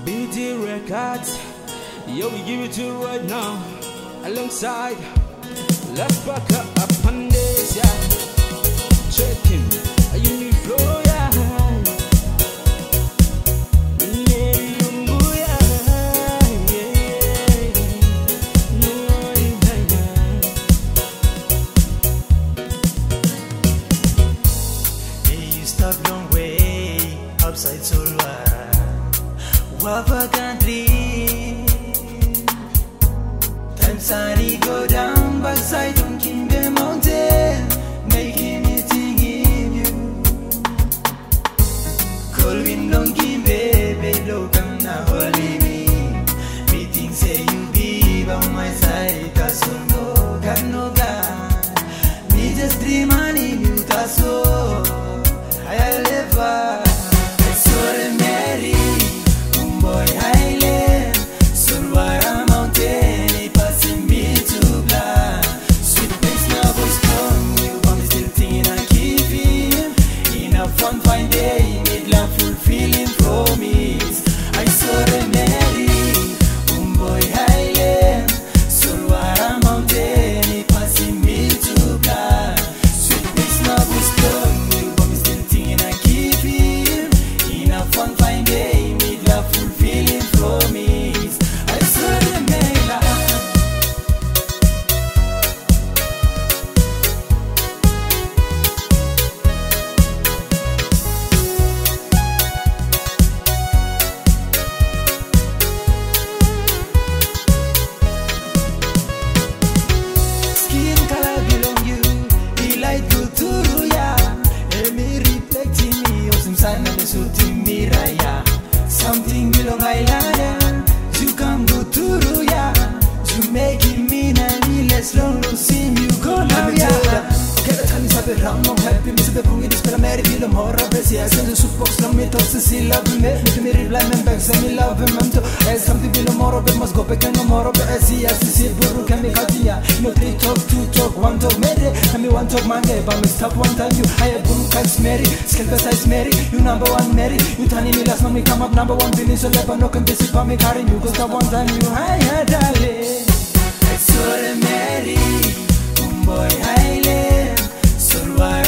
BeeGee Records. Yo, we give it to you right now. Alongside, let's back up on this, yeah. Checking a unique flow, yeah. Meri, UMBOI, yeah. No, Hey, you stop long way outside Solwa. Wapa country. Sunny go down backside on Kimbe Mountain, making it in you. Cold wind on Kimbe, below come na holy me. Meeting say you be by my side, taso no God no God. Me just dream and in you taso. I live I saw the Meri, UMBOI Island, Solwara Mountain. Fine day, made love fulfilling promise. I saw the Meri, UMBOI Island, Solwara Mountain, passing me to black. Sweet mix love was strong, you but me still thinking I keep him. In a fine day, made love fulfilling promise. I saw the Meri. Something belong island, you come go to ya. You make me and less long to see you go now. Okay, the time is up around. I'm happy, Mr. The Bwoy, this Meri, feel more of this. Yes, and the superbox, long me talks to see love me. Me reply, me back, say me love him. I'm to as something below more of it must go back and no more of it. As he has to see Buru can make out here. No 3 talk, 2 talk, 1 talk, Meri. And me 1 talk, Monday, but me stop 1 time. You hire Buru cuts Meri, skill besides Meri. You number 1 Meri. You turning me last, me come up number 1. Feeling so never no can be sick for me carrying you. Cause that 1 time you hire, darling. I saw the Meri, UMBOI Island, Solwara.